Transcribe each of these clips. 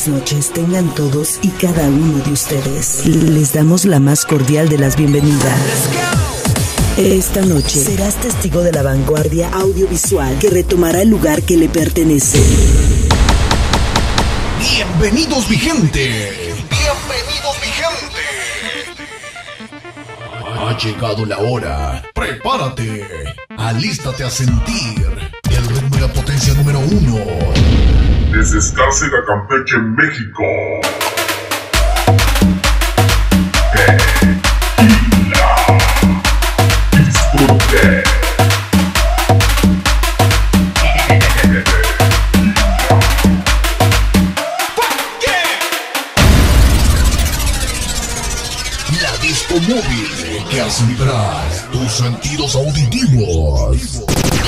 noches tengan todos y cada uno de ustedes. Les damos la más cordial de las bienvenidas. Esta noche serás testigo de la vanguardia audiovisual que retomará el lugar que le pertenece. Bienvenidos, mi gente. Bienvenidos, mi gente. Ha llegado la hora. Prepárate. Alístate a sentir el ritmo y la potencia número 1. Desde Escárcega, Campeche, México. Disfrute. La disco móvil que hace vibrar tus sentidos auditivos.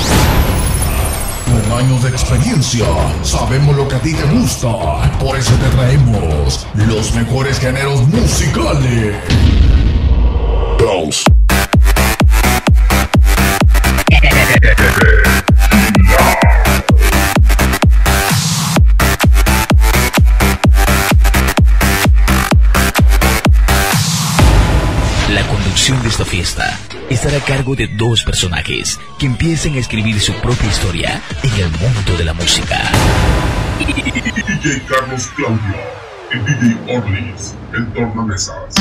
Con años de experiencia, sabemos lo que a ti te gusta. Por eso te traemos los mejores géneros musicales. Bounce. La conducción de esta fiesta estará a cargo de dos personajes que empiezan a escribir su propia historia en el mundo de la música. DJ Carlos Claudio y DJ Orlis, el tornamesas.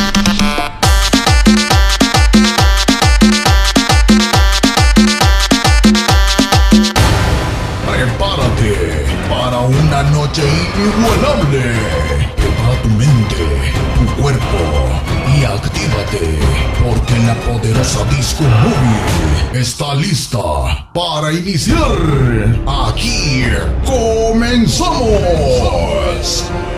Prepárate para una noche inigualable. Prepara tu mente, tu cuerpo y actívate, porque la poderosa disco móvil está lista para iniciar. Aquí comenzamos.